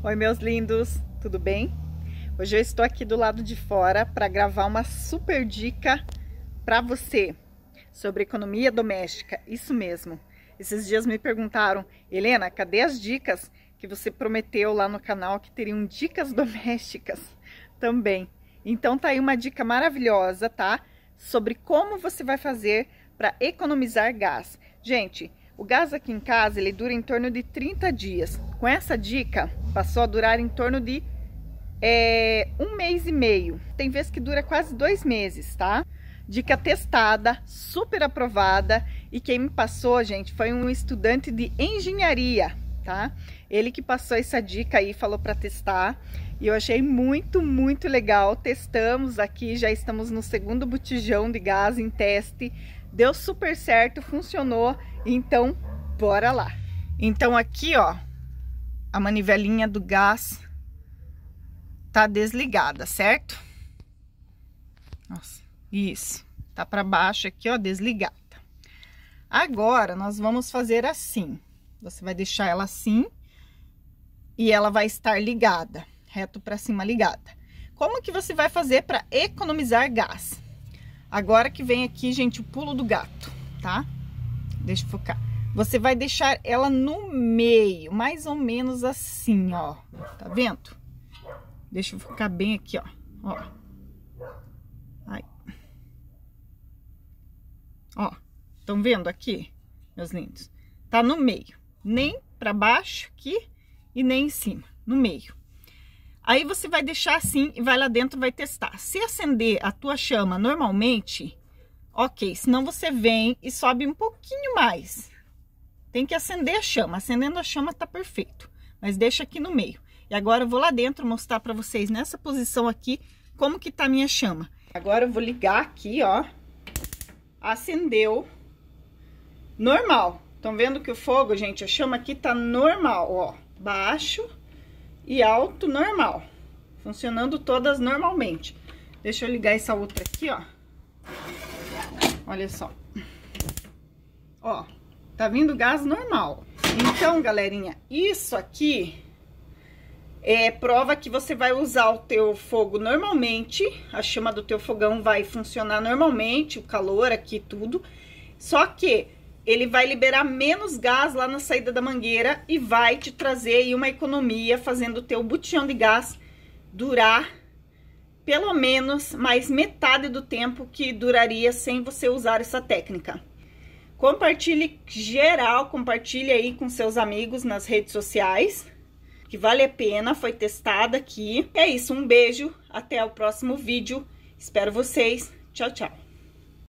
Oi, meus lindos, tudo bem? Hoje eu estou aqui do lado de fora para gravar uma super dica para você sobre economia doméstica. Isso mesmo. Esses dias me perguntaram, Helena, cadê as dicas que você prometeu lá no canal que teriam dicas domésticas também? Então tá aí uma dica maravilhosa, tá? Sobre como você vai fazer para economizar gás. Gente, o gás aqui em casa, ele dura em torno de 30 dias. Com essa dica, passou a durar em torno de 1 mês e meio. Tem vezes que dura quase 2 meses, tá? Dica testada, super aprovada. E quem me passou, gente, foi um estudante de engenharia, tá? Ele que passou essa dica aí, falou para testar. E eu achei muito, muito legal. Testamos aqui, já estamos no segundo botijão de gás em teste. Deu super certo, funcionou, então bora lá. Então aqui, ó, a manivelinha do gás tá desligada, certo? Nossa, isso, tá para baixo aqui, ó, desligada. Agora nós vamos fazer assim, você vai deixar ela assim e ela vai estar ligada, reto para cima ligada. Como que você vai fazer para economizar gás? Agora que vem aqui, gente, o pulo do gato, tá? Deixa eu focar. Você vai deixar ela no meio, mais ou menos assim, ó. Tá vendo? Deixa eu focar bem aqui, ó. Ó. Aí. Ó. Estão vendo aqui, meus lindos? Tá no meio. Nem pra baixo aqui e nem em cima. No meio. Aí você vai deixar assim e vai lá dentro e vai testar. Se acender a tua chama normalmente, ok. Senão você vem e sobe um pouquinho mais. Tem que acender a chama. Acendendo a chama tá perfeito. Mas deixa aqui no meio. E agora eu vou lá dentro mostrar pra vocês nessa posição aqui como que tá a minha chama. Agora eu vou ligar aqui, ó. Acendeu. Normal. Estão vendo que o fogo, gente, a chama aqui tá normal, ó. Baixo e alto normal, funcionando todas normalmente. Deixa eu ligar essa outra aqui, ó. Olha só. Ó, tá vindo gás normal. Então, galerinha, isso aqui é prova que você vai usar o teu fogo normalmente. A chama do teu fogão vai funcionar normalmente, o calor aqui, tudo. Só que ele vai liberar menos gás lá na saída da mangueira e vai te trazer aí uma economia, fazendo o teu botijão de gás durar pelo menos mais metade do tempo que duraria sem você usar essa técnica. Compartilhe geral, compartilhe aí com seus amigos nas redes sociais, que vale a pena, foi testada aqui. É isso, um beijo, até o próximo vídeo, espero vocês, tchau, tchau.